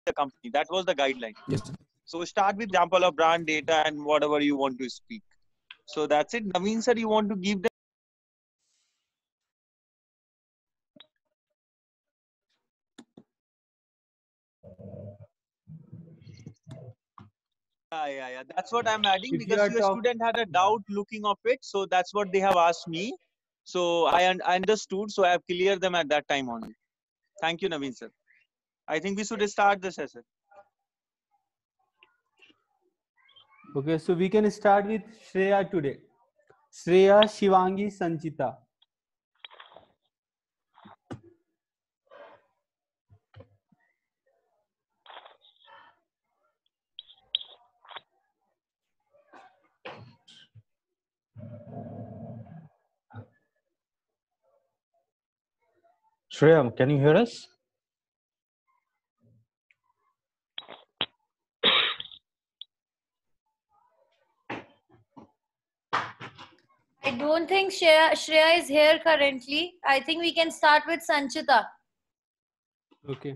the company. That was the guideline. Yes. So start with example of brand data and whatever you want to speak. So that's it. Naveen sir, you want to give them? Yeah. That's what I'm adding, If you because are your student had a doubt looking of it. So that's what they have asked me. So I understood. So I have cleared them at that time only. Thank you, Naveen sir. I think we should start the session. Okay, so we can start with Shreya today. Shreya, Shivangi, Sanchita. Shreya, can you hear us? I don't think Shreya is here currently. I think we can start with Sanchita. Okay.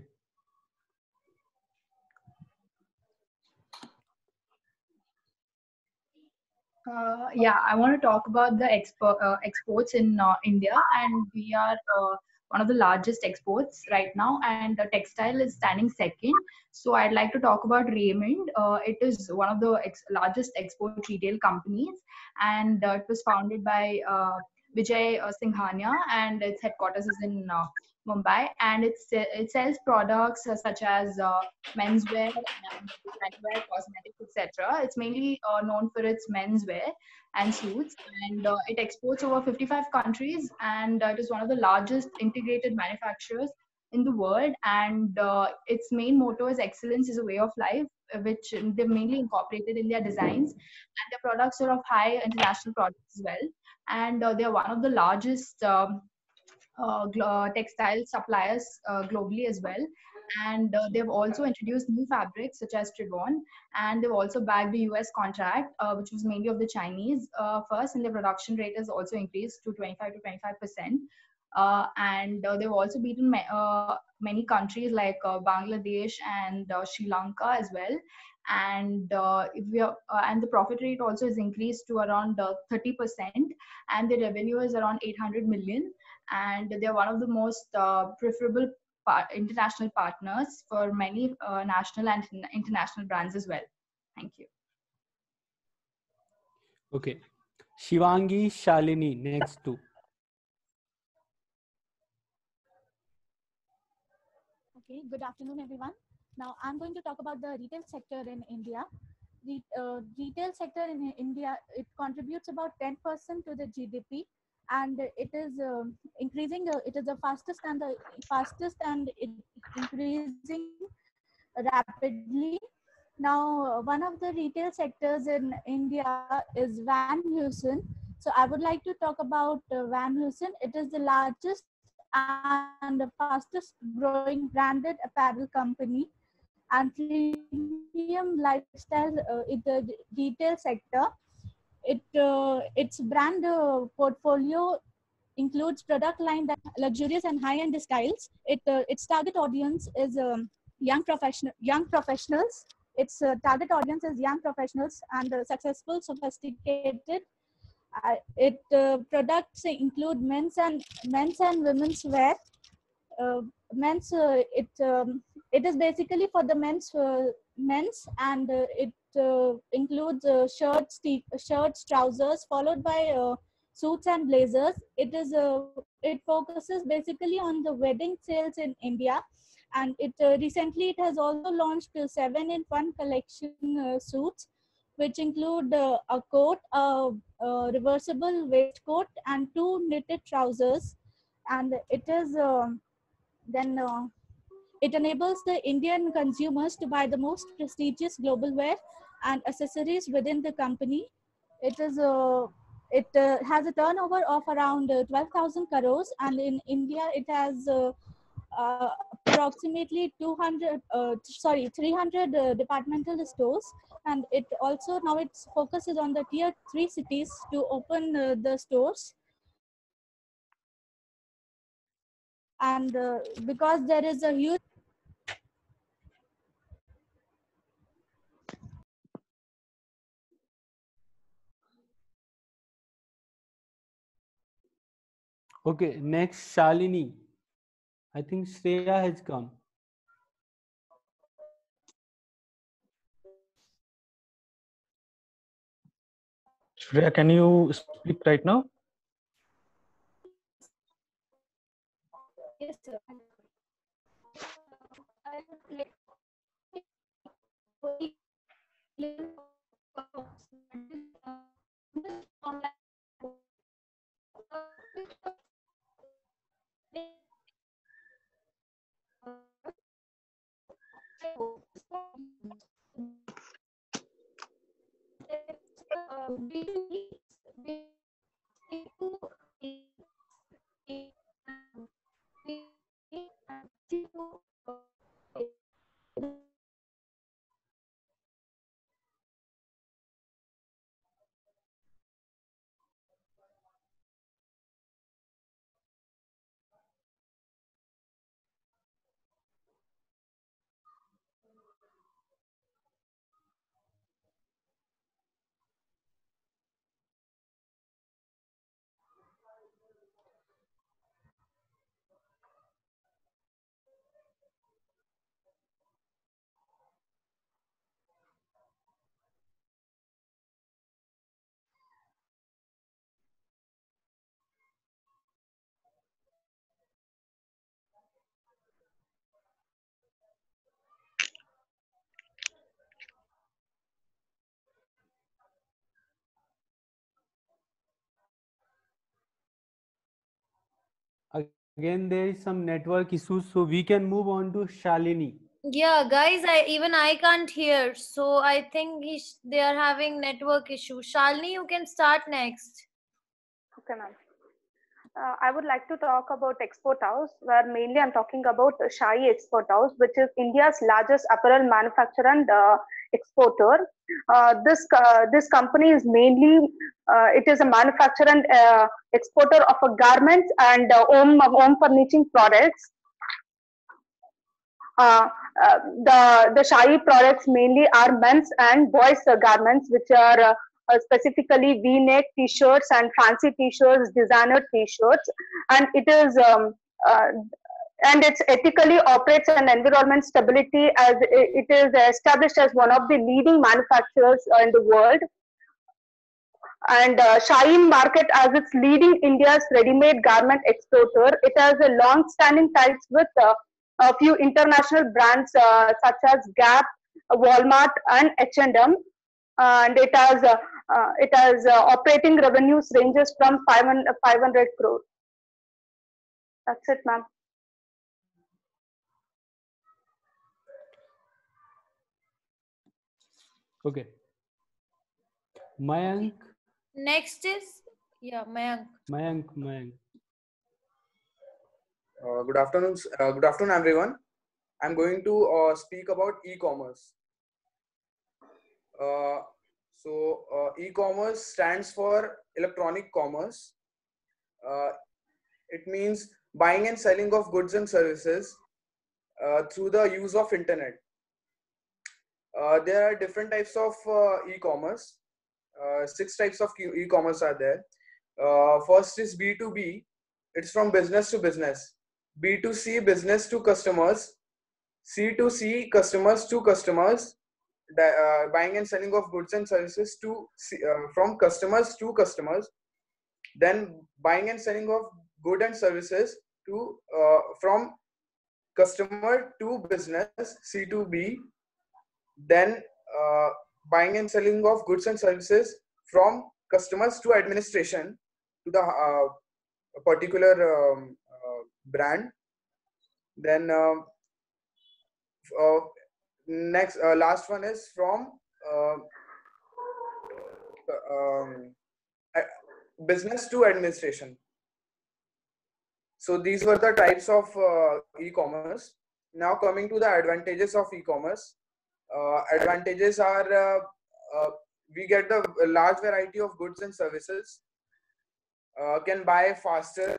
Yeah, I want to talk about the exports in India, and we are one of the largest exports right now, and textile is standing second. So I'd like to talk about Raymond. It is one of the largest export retail companies, and it was founded by Vijay Singhania, and its headquarters is in Mumbai, and it sells products such as menswear and menswear, cosmetics, etc. It's mainly known for its menswear and suits, and it exports over 55 countries, and it is one of the largest integrated manufacturers in the world. And its main motto is excellence is a way of life, which they've mainly incorporated in their designs, and their products are of high international products as well. And they are one of the largest textile suppliers globally as well. And they've also introduced new fabrics such as Tribon, and they've also bagged the US contract, which was mainly of the Chinese first, and their production rate has also increased to 25 to 25%. And they've also beaten many countries like Bangladesh and Sri Lanka as well. And if we are, and the profit rate also is increased to around 30%, and the revenue is around 800 million. And they're one of the most preferable international partners for many national and international brands as well. Thank you. Okay. Shivangi, Shalini, next two. Okay, good afternoon, everyone. Now, I'm going to talk about the retail sector in India. The retail sector in India, it contributes about 10% to the GDP, and it is increasing. It is the fastest and increasing rapidly. Now, one of the retail sectors in India is Van Heusen. So I would like to talk about Van Heusen. It is the largest and the fastest growing branded apparel company and premium lifestyle in the retail sector. Its brand portfolio includes product line that luxurious and high-end styles. Its target audience is young professionals. Its target audience is young professionals and successful, sophisticated. It products include men's and women's wear. It is basically for the men's and it includes shirts, trousers, followed by suits and blazers. It focuses basically on the wedding sales in India, and it recently it has also launched 7-in-1 collection suits, which include a coat, a reversible waistcoat, and 2 knitted trousers. And it is it enables the Indian consumers to buy the most prestigious global wear and accessories within the company. It is has a turnover of around 12,000 crores, and in India it has approximately 300 departmental stores, and it also now its focus is on the tier 3 cities to open the stores. And because there is a huge Okay, next Shalini. I think Shreya has come. Shreya, can you speak right now? Yes, sir. I would like Again, there is some network issues, so we can move on to Shalini. Yeah, guys, I can't hear, so I think they are having network issues. Shalini, you can start next. Okay, ma'am. I would like to talk about Export House, where mainly I'm talking about Shai Export House, which is India's largest apparel manufacturer and exporter. This company is mainly it is a manufacturer and exporter of garments and home furnishing products. Uh, the Shai products mainly are men's and boys garments, which are specifically V-neck T-shirts and fancy T-shirts, designer T-shirts, and it is and it's ethically operates and environment stability as it is established as one of the leading manufacturers in the world. And Shine market as its leading India's ready-made garment exporter. It has a long-standing ties with a few international brands such as Gap, Walmart, and H&M. And it has operating revenues ranges from 500 crore. That's it, ma'am. Okay. Mayank. Next is Mayank. Mayank. Good afternoon. Good afternoon, everyone. I'm going to speak about e-commerce. E-commerce stands for electronic commerce. It means buying and selling of goods and services through the use of internet. There are different types of e-commerce. 6 types of e-commerce are there. First is B2B. It's from business to business. B2C, business to customers. C2C, customers to customers. Buying and selling of goods and services from customers to customers. Then buying and selling of goods and services from customer to business, C2B. Then buying and selling of goods and services from customers to administration to the particular brand. Then last one is from business to administration. So these were the types of e-commerce. Now coming to the advantages of e-commerce. Advantages are we get the large variety of goods and services, can buy faster,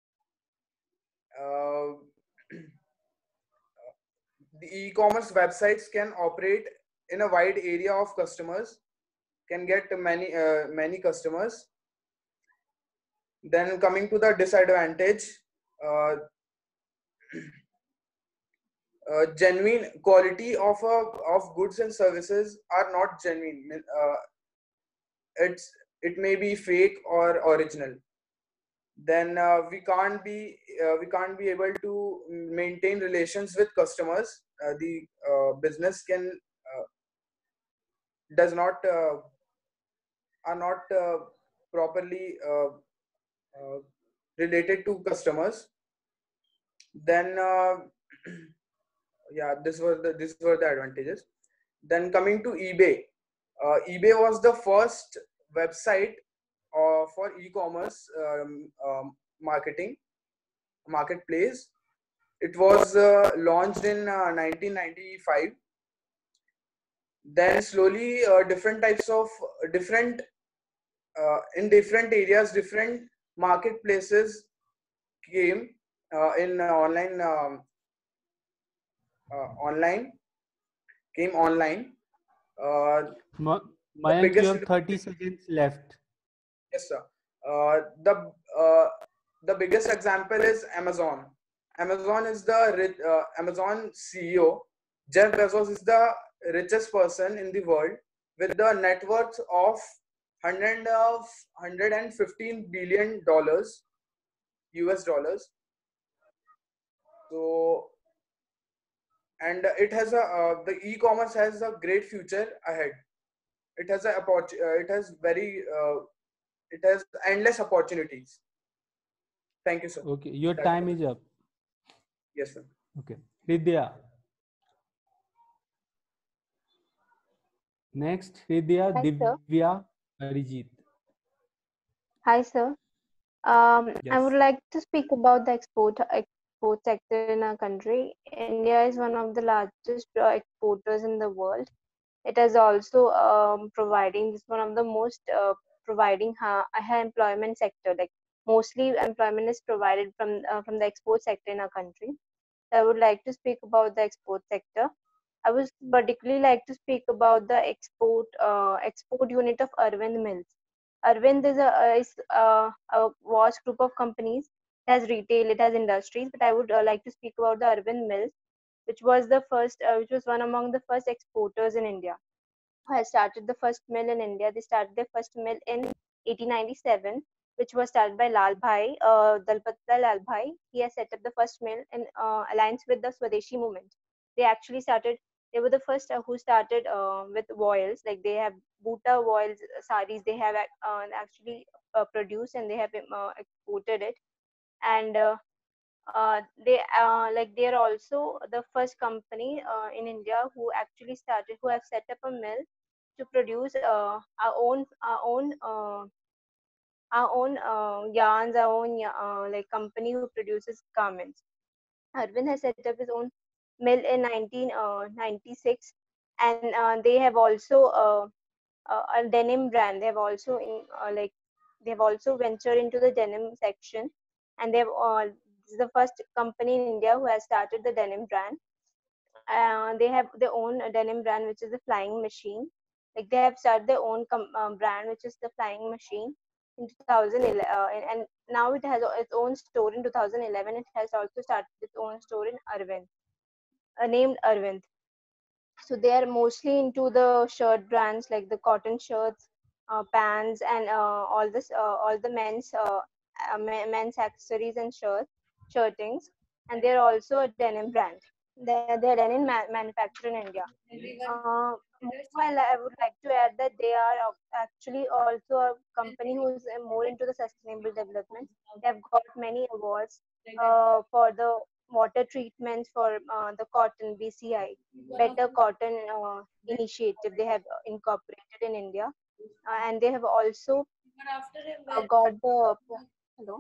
the e-commerce websites can operate in a wide area of customers, can get many customers. Then coming to the disadvantage, uh, genuine quality of goods and services are not genuine. It may be fake or original. Then we can't be able to maintain relations with customers. The business can does not are not properly related to customers. Then yeah, these were the advantages. Then coming to eBay, eBay was the first website for e-commerce marketplace. It was launched in 1995. Then slowly different types of different in different areas, different marketplaces came in online came online. The Mayank, you biggest have 30 seconds left. Yes, sir. Uh, the uh, the biggest example is Amazon. Amazon is Amazon CEO. Jeff Bezos is the richest person in the world with the net worth of 115 billion dollars, US dollars. So, and it has the e-commerce has a great future ahead. It has it has endless opportunities. Thank you, sir. Okay, your That's time all. is up. Yes, sir. Okay, Vidya. Next, Vidya, Hi, sir. Divya, Arijit. Hi, sir. I Yes. would like to speak about the export sector in our country. India is one of the largest exporters in the world. It is also providing this one of the most providing high employment sector. Like mostly employment is provided from the export sector in our country. I would like to speak about the export sector. I would particularly like to speak about the export unit of Arvind Mills. Arvind is a vast group of companies. It has retail, it has industries, but I would like to speak about the Arvind Mills, which was one among the first exporters in India. Who has started the first mill in India. They started their first mill in 1897, which was started by Dalpatla Lal Bhai. He has set up the first mill in alliance with the Swadeshi movement. They actually started. They were the first who started with voiles. Like they have Bhuta voiles saris. They have actually produced and they have exported it. And they are also the first company in India who have set up a mill to produce our own yarns, our own like company who produces garments. Arvind has set up his own mill in 1996, and they have also a denim brand. They have also they have also ventured into the denim section, and this is the first company in India who has started the denim brand. They have their own denim brand, which is the Flying Machine. Like they have started their own brand, which is the Flying Machine in 2011, and now it has its own store in 2011. It has also started its own store in Arvind, named Arvind. So they are mostly into the shirt brands like the cotton shirts, pants, and all the men's accessories and shirtings, and they are also a denim brand. They are denim manufactured in India. Meanwhile, I would like to add that they are actually also a company who is more into the sustainable development. They have got many awards for the water treatments for the cotton BCI, Better Cotton Initiative. They have incorporated in India, and they have also got the hello.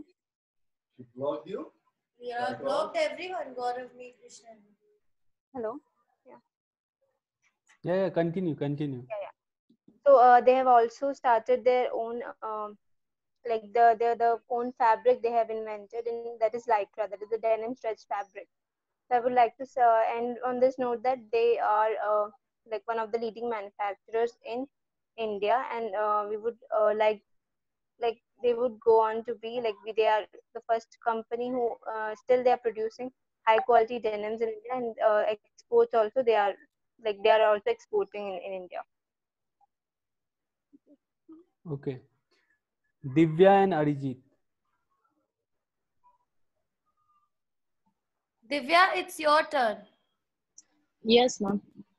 Yeah, blocked everyone, Gaurav, me, Krishna. Hello. Yeah. Yeah, continue. Yeah. So they have also started their own like the own fabric they have invented, and that is lycra, that is the denim stretch fabric. So I would like to end on this note that they are like one of the leading manufacturers in India, and we would like they would go on to be like they are the first company who still they are producing high quality denims in India, and exports also they are also exporting in India. Okay. Divya and Arijit. Divya, it's your turn. Yes, ma'am.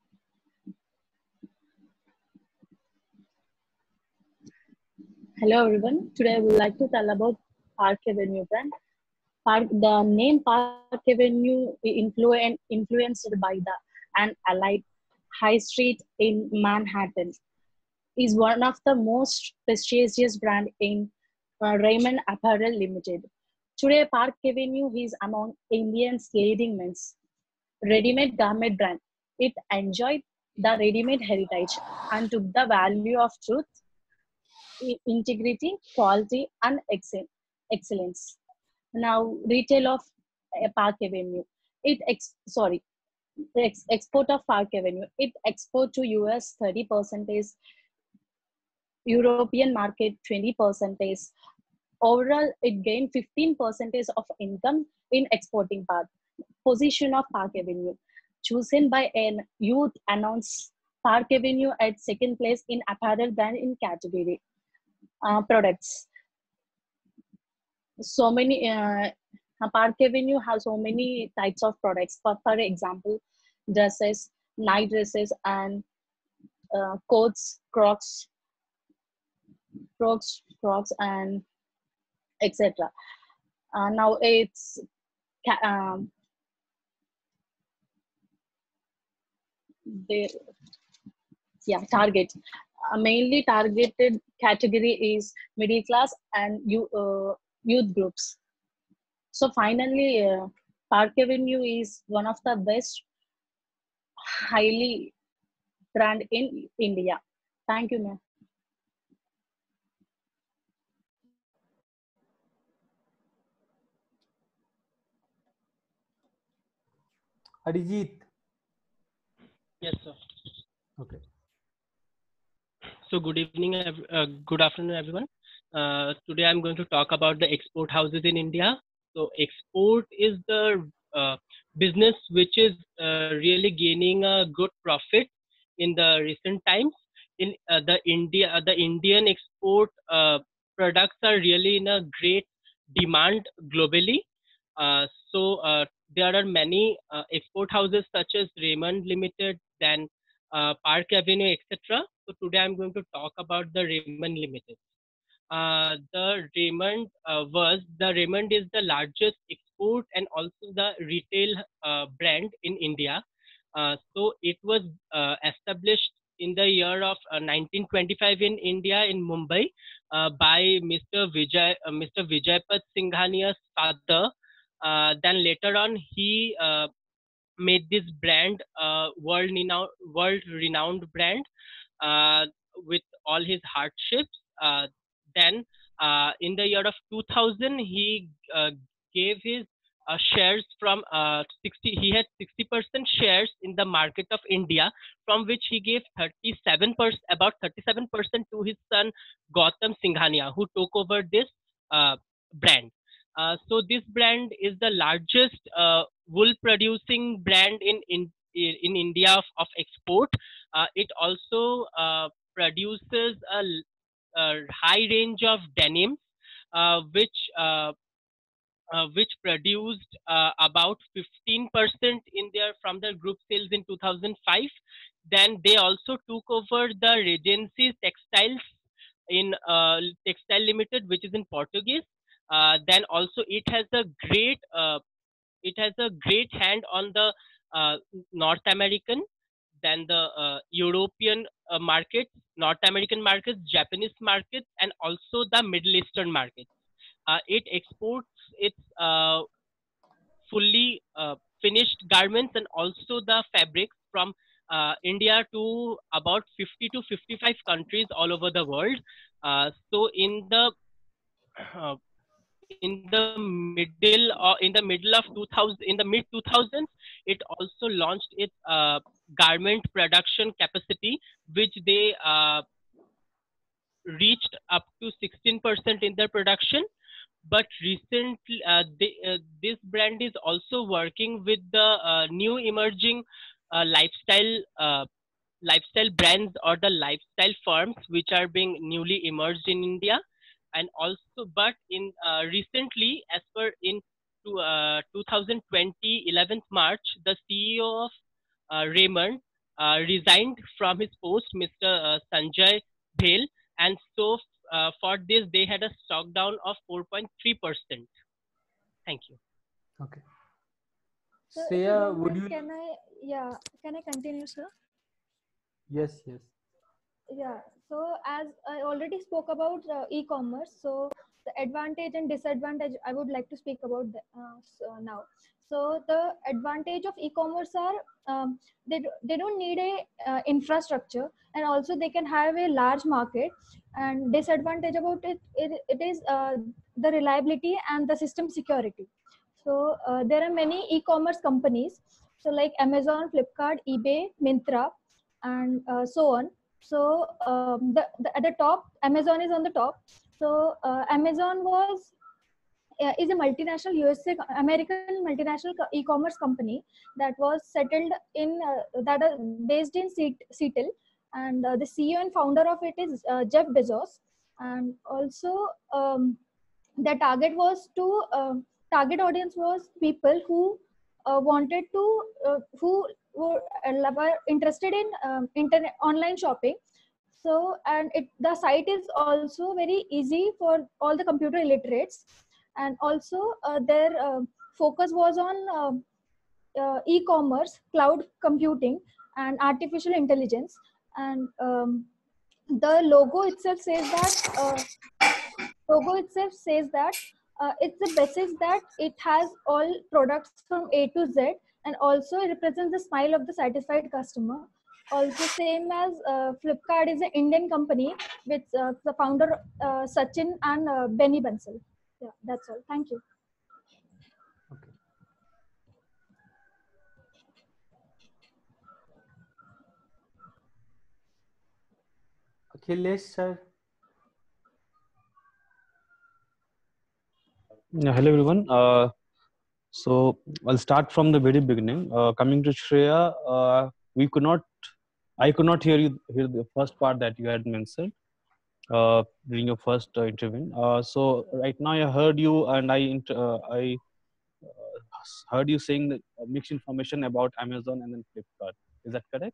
Hello, everyone. Today I would like to tell about Park Avenue brand. The name Park Avenue influenced by the and allied high street in Manhattan is one of the most prestigious brand in Raymond Apparel Limited. Today, Park Avenue is among India's leading men's ready-made garment brand. It enjoyed the ready-made heritage and took the value of truth, integrity, quality, and excellence. Now, retail of Park Avenue. Export of Park Avenue. It export to US 30%, European market 20%. Overall, it gained 15% of income in exporting part. Position of Park Avenue. Chosen by an youth announced Park Avenue at second place in apparel brand in category. Products. So many, Park Avenue has so many types of products. For example, dresses, night dresses, and coats, crocs, and etc. Now it's target. Mainly targeted category is middle class and youth groups. So finally, Park Avenue is one of the best highly brand in India. Thank you, ma'am. Arijit. Yes, sir. Okay. So good evening, good afternoon, everyone. Today I'm going to talk about the export houses in India. So export is the business which is really gaining a good profit in the recent times. In the Indian export products are really in a great demand globally. So there are many export houses such as Raymond Limited, then Park Avenue, etc. So today I'm going to talk about the Raymond Limited. The Raymond is the largest export and also the retail brand in India. So it was established in the year of 1925 in India in Mumbai by Mr. Vijaypat Singhania's father. Then later on he made this brand world renowned brand with all his hardships. Then in the year of 2000 he gave his shares from 60. He had 60% shares in the market of India, from which he gave 37%, about 37% to his son Gautam Singhania, who took over this brand. So this brand is the largest wool producing brand in India of export. It also produces a high range of denims, which produced about 15% in their from their group sales in 2005. Then they also took over the Regency Textiles in Textile Limited, which is in Portuguese. Then also it has a great hand on the North American, then the European markets, North American markets, Japanese markets, and also the Middle Eastern markets. It exports its fully finished garments and also the fabrics from India to about 50 to 55 countries all over the world. So in the middle of 2000, in the mid 2000s, it also launched its garment production capacity, which they reached up to 16% in their production. But recently, this brand is also working with the new emerging lifestyle lifestyle brands or the lifestyle firms which are being newly emerged in India. And also, but in recently, as per in 2020 11th March, the CEO of Raymond resigned from his post, Mr. Sanjay Bhel, and so for this they had a stock down of 4.3%. Thank you. Okay. So if you Shreya, don't would mind, you? can I continue, sir? Yes, yes. Yeah, so as I already spoke about e-commerce, so the advantage and disadvantage I would like to speak about now. So the advantage of e-commerce are they don't need a infrastructure, and also they can have a large market. And disadvantage about it is the reliability and the system security. So there are many e-commerce companies, so like Amazon, Flipkart, eBay, Myntra, and so on. So at the top, Amazon is on the top. So Amazon is a multinational USA American multinational e-commerce company that was settled in that are based in Seattle, and the CEO and founder of it is Jeff Bezos. And also the target audience was people who wanted to were interested in internet online shopping. So and the site is also very easy for all the computer illiterates. And also their focus was on e-commerce, cloud computing, and artificial intelligence. And the logo itself says that it's the basis that it has all products from A to Z, and also it represents the smile of the satisfied customer. Also, same as Flipkart is an Indian company with the founder Sachin and Benny Bansal. Yeah, that's all. Thank you. Okay. Akhilesh, sir. Yeah, hello everyone. So I'll start from the very beginning. Coming to Shreya, I could not hear the first part that you had mentioned during your first interview. So right now I heard you, and I heard you saying that mixed information about Amazon and then Flipkart. Is that correct?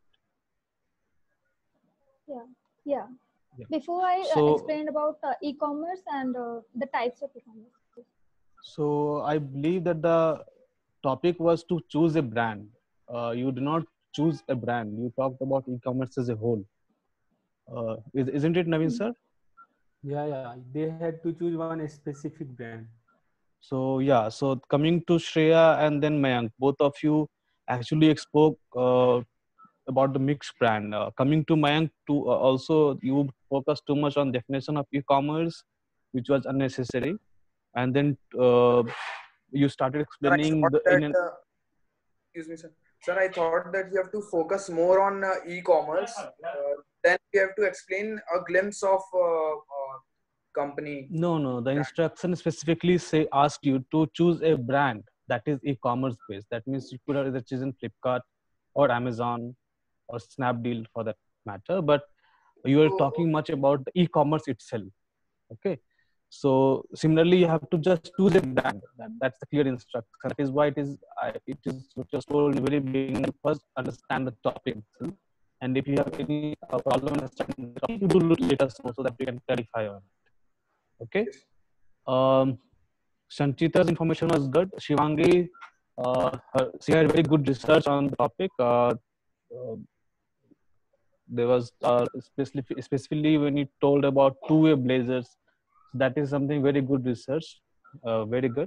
Yeah, yeah. Yeah. Before I So explained about e-commerce and the types of e-commerce. So I believe that the topic was to choose a brand. You do not choose a brand. You talked about e-commerce as a whole. Isn't it, Naveen sir? Yeah. They had to choose one specific brand. So yeah. So coming to Shreya and then Mayank, both of you actually spoke about the mixed brand. Coming to Mayank, also you focus too much on definition of e-commerce, which was unnecessary, and then you started Sir, I explaining thought the in that, an excuse me, sir. Sir, I thought that you have to focus more on e-commerce. Then you have to explain a glimpse of company. No, the instruction specifically ask you to choose a brand that is e-commerce based. That means you could have either chosen Flipkart or Amazon or Snapdeal for that matter, but you are talking much about the e-commerce itself. Okay, so similarly you have to just choose a brand. That's the clear instruction. That is why it is just told in the very beginning. First understand the topic itself, and if you have any problem understanding the topic, you do let us know so that we can clarify on it. Okay. Sanchita's information was good. Shivangi, she had very good research on the topic. There was specifically when you told about two-way blazers, that is something very good research. Very good.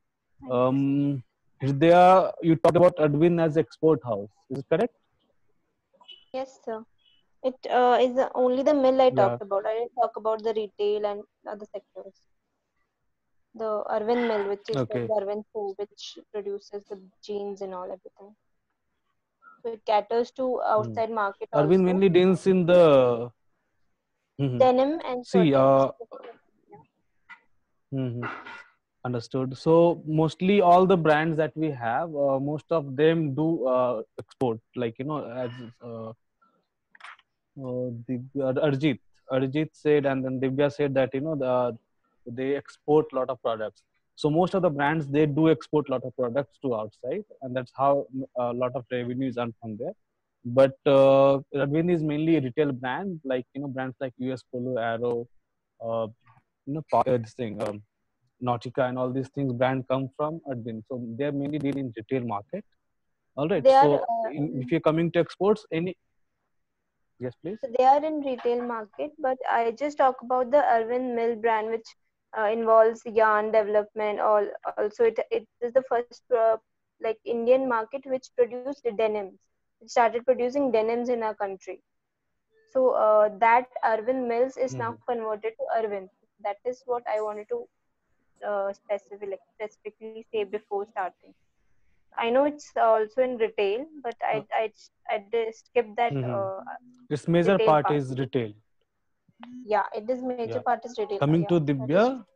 Hridaya, you talked about Adwin as export house. Is it correct? Yes, sir. It is only the mill I Yeah. talked about. I didn't talk about the retail and other sectors. The Arvind mill, which is Okay. the Arvind Food, which produces the jeans and all everything. So it caters to outside market Arvind also. mainly deals in the Mhm. denim and See, certain specific. mhm. Understood. So mostly all the brands that we have, most of them do export. Like as Arjit said, and then Divya said that they export a lot of products. So most of the brands, they do export a lot of products to outside, and that's how a lot of revenue is earned from there. But Arvind is mainly a retail brand, like brands like US Polo, Arrow, this thing, Nautica, and all these things. Brand come from Arvind, so they're mainly dealing in retail market. All right. They are So if you're coming to exports, yes, please. so they are in retail market, but I just talk about the Irwin Mill brand, which involves yarn development. Also, it is the first like Indian market which produced the denims. It started producing denims in our country. So that Irwin Mills is now converted to Irwin. That is what I wanted to specifically say before starting. I know it's also in retail, but I did skip that Its major retail part part. is retail. Yeah, it is major Yeah. part is retail. Coming Yeah, to that is Divya,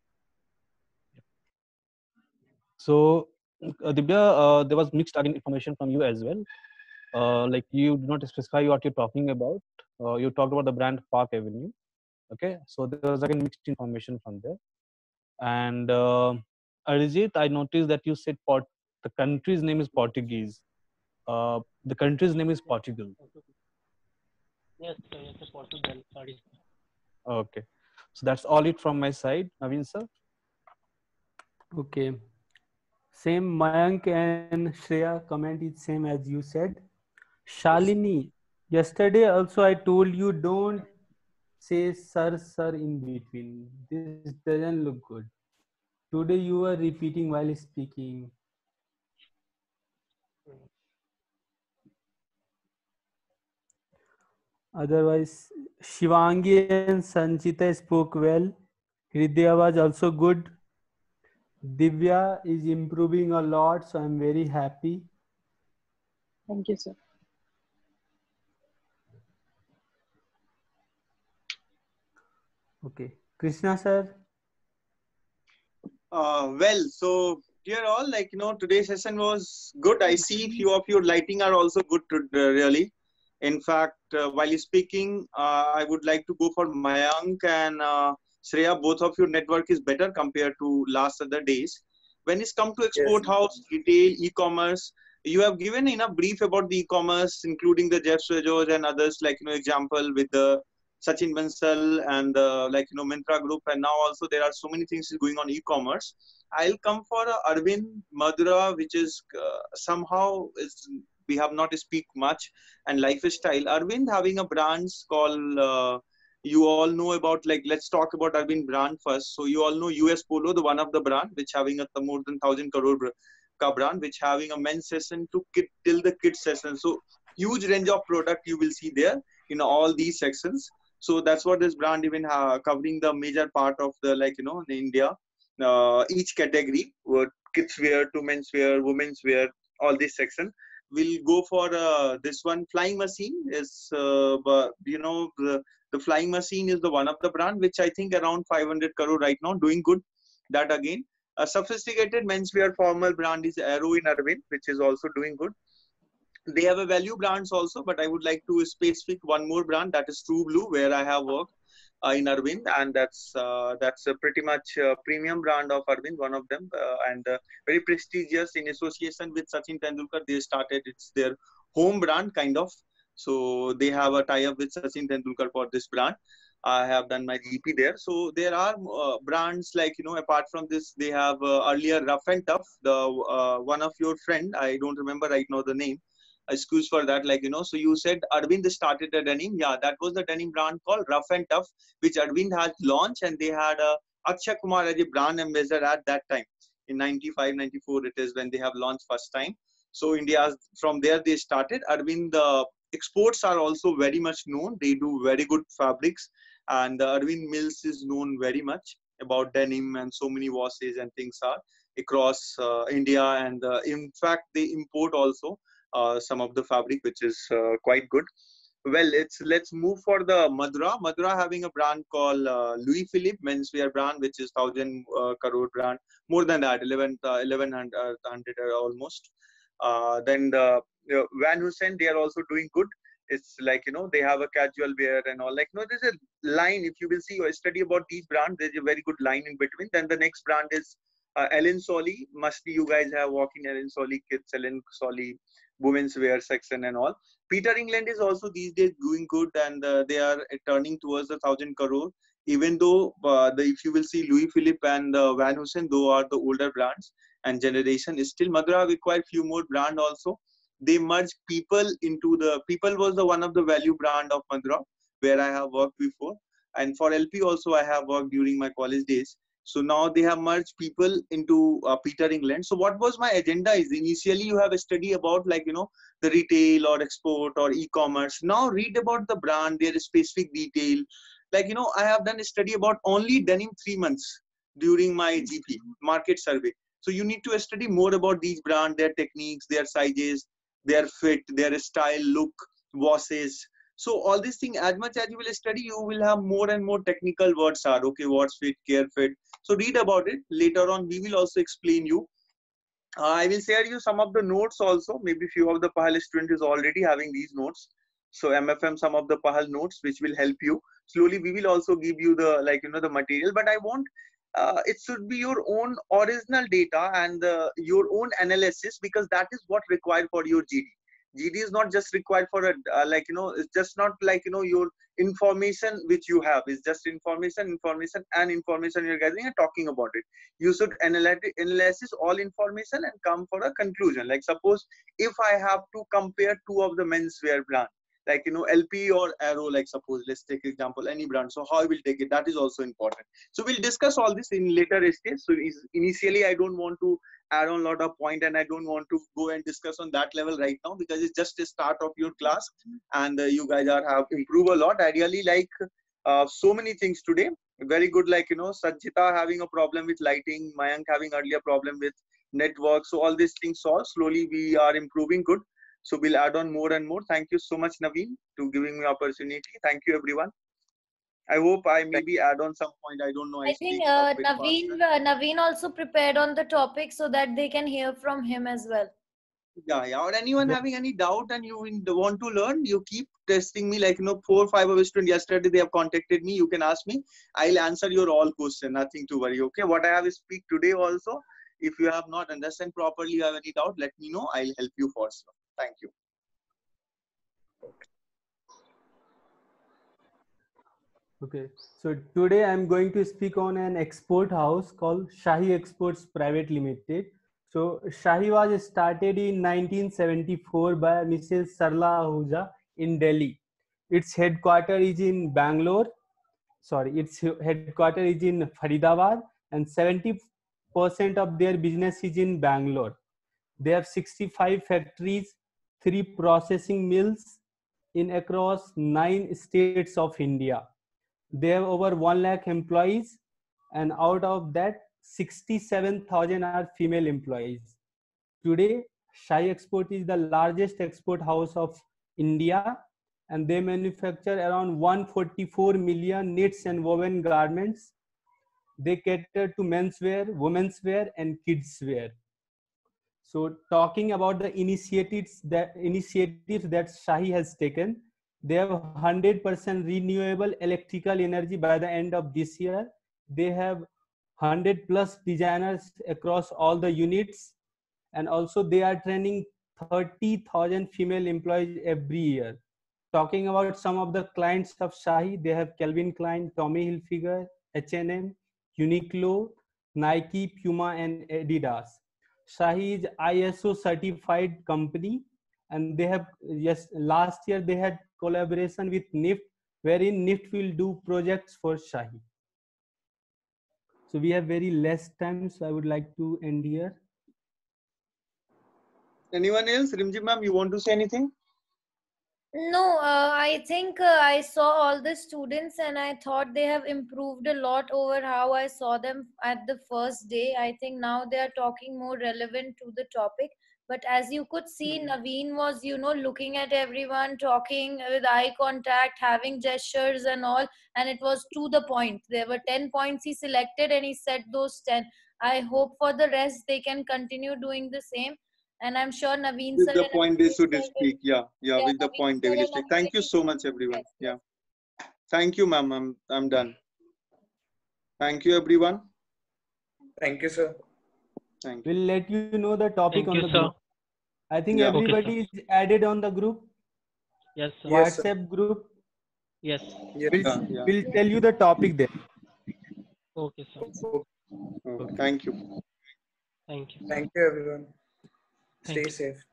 so Divya, there was mixed again information from you as well. Like you did not specify what you're talking about. You talked about the brand Park Avenue. Okay, so there was again mixed information from there. And Arijit, I noticed that you said the country's name is Portuguese. The country's name is Portugal. Yes, it's Portugal. Sorry. Okay, so that's all it from my side, Naveen sir. Okay. Same Mayank and Shreya comment is same as you said. Shalini, yesterday also I told you don't say sir in between. This doesn't look good. Today you are repeating while speaking. Otherwise, Shivangi and Sanchita spoke well. Hridaya was also good. Divya is improving a lot, so I'm very happy. Thank you, sir. Okay. Krishna sir. Well, so dear all, today's session was good. I see few of your lighting are also good really. In fact, while you're speaking, I would like to go for Mayank and Shreya. Both of your network is better compared to last other days. When it's come to export Yes. house, retail, e-commerce, you have given enough brief about the e-commerce, including the Jeff Bezos and others, example with the Sachin Bansal and Myntra Group, and now also there are so many things going on e-commerce. I'll come for Arvind Madura, which is somehow is we have not speak much, and lifestyle. Arvind having a brands called you all know about, let's talk about Arvind brand first. So you all know US Polo, the one of the brand which having a more than 1,000 crore ka brand, which having a men's session to kid till the kids session. So huge range of product you will see there in all these sections. So that's what this brand even covering the major part of the in India, each category, kids wear to men's wear, women's wear, all this section. We'll go for this one. Flying machine is the flying machine is the one of the brand which I think around 500 crore right now, doing good. That again, a sophisticated menswear formal brand is Arrow in Arvind, which is also doing good. They have a value brands also, but I would like to specific one more brand, that is True Blue, where I have worked in Arvind, and that's a pretty much premium brand of Arvind, one of them, and very prestigious in association with Sachin Tendulkar. They started, it's their home brand kind of. So they have a tie-up with Sachin Tendulkar for this brand. I have done my GP there. So there are brands apart from this, they have earlier Rough and Tough, the one of your friend, I don't remember right now the name, excuse for that, so you said Arvind started a denim. Yeah, that was the denim brand called Rough and Tough, which Arvind has launched, and they had Akshay Kumar as a brand ambassador at that time. In 95, 94, it is when they have launched first time. So India, from there they started. Arvind, exports are also very much known. They do very good fabrics, and Arvind Mills is known very much about denim, and so many washes and things are across India, and in fact they import also some of the fabric, which is quite good. Well, let's move for the Madura. Madura having a brand called Louis Philippe menswear brand, which is 1,000 crore brand, more than that, 1100 almost. Then the Van Heusen, they are also doing good. It's like, they have a casual wear and all. Like, there's a line. If you will see or study about these brands, there's a very good line in between. Then the next brand is Ellen Solly. Must be you guys have walking Ellen Solly kids, Ellen Solly women's wear section and all. Peter England is also these days doing good, and they are turning towards the 1,000 crore. Even though if you will see Louis Philippe and Van Heusen, though are the older brands and generation, is still Madura require few more brand also. They merge people into the people was the one of the value brand of Madura where I have worked before, and for LP also I have worked during my college days. So now they have merged people into Peter England. So what was my agenda is initially you have a study about like the retail or export or e-commerce. Now read about the brand, their specific detail. Like I have done a study about only denim 3 months during my GP market survey. So you need to study more about these brands, their techniques, their sizes, their fit, their style, look, washes. So all these things, as much as you will study, you will have more and more technical words are okay, what's fit, care fit. So read about it. Later on, we will also explain you. I will share you some of the notes also. Maybe few of the PAHAL student is already having these notes. So MFM, some of the PAHAL notes, which will help you. Slowly, we will also give you the the material. But I want it should be your own original data and your own analysis, because that is what required for your GD. GD is not just required for a it's just not like your information which you have. It's just information you're gathering and talking about it. You should analysis all information and come for a conclusion. Like suppose if I have to compare two of the menswear brand, like LP or Arrow, like suppose let's take example any brand. So how I will take it, that is also important. So we'll discuss all this in later stage. So initially I don't want to add on a lot of point, and I don't want to go and discuss on that level right now, because it's just a start of your class, and you guys have improved a lot. I really like so many things today. Very good, like Sanjita having a problem with lighting, Mayank having earlier problem with network. So all these things solved. Slowly we are improving good. So we'll add on more and more. Thank you so much, Naveen, to giving me opportunity. Thank you, everyone. I hope I maybe add on some point. I don't know. I think Naveen also prepared on the topic so that they can hear from him as well. Yeah. Or anyone having any doubt and you want to learn, you keep testing me. Like 4 or 5 of your students yesterday, they have contacted me. You can ask me. I'll answer your all question. Nothing to worry. Okay. What I have speak today also. If you have not understand properly, you have any doubt, let me know. I'll help you for sure. Thank you. Okay, so today I'm going to speak on an export house called Shahi Exports Private Limited. So Shahi was started in 1974 by Mrs. Sarla Ahuja in Delhi. Its headquarters is in Bangalore. Its headquarters is in Faridabad, and 70% of their business is in Bangalore. They have 65 factories, 3 processing mills in across 9 states of India. They have over 1 lakh employees, and out of that 67,000 are female employees. Today, Shai Export is the largest export house of India, and they manufacture around 144 million knits and woven garments. They cater to menswear, women's wear, and kids wear. So talking about the initiatives that Shahi has taken, they have 100% renewable electrical energy by the end of this year. They have 100 plus designers across all the units, and also they are training 30,000 female employees every year. Talking about some of the clients of Shahi, they have Calvin Klein, Tommy Hilfiger, H&M, Uniqlo, Nike, Puma, and Adidas. Shahi is ISO certified company, and they have last year they had collaboration with NIFT, wherein NIFT will do projects for Shahi. So we have very less time, so I would like to end here. Anyone else? Rimji ma'am, you want to say anything? No, I think I saw all the students and I thought they have improved a lot over how I saw them at the first day. I think now they are talking more relevant to the topic. But as you could see, Naveen was, looking at everyone, talking with eye contact, having gestures and all, and it was to the point. There were 10 points he selected and he said those 10. I hope for the rest they can continue doing the same. And I'm sure Naveen With sir the and point they Naveen should sir speak. Yeah, with the Naveen point they sir will and speak. Naveen Thank you so much, everyone. yes, Yeah. yes. Thank you, ma'am. I'm done. Thank you, everyone. Thank you, sir. Thank you. We'll let you know the topic Thank on you, the sir. group. I think Yeah. Okay, everybody sir. is added on the group, Yes, sir. Yes, sir. WhatsApp group. Yes. Yes. We'll tell you the topic there. Okay, sir. Okay. Thank you. Thank you. Thank you, everyone. Thank Stay you. safe.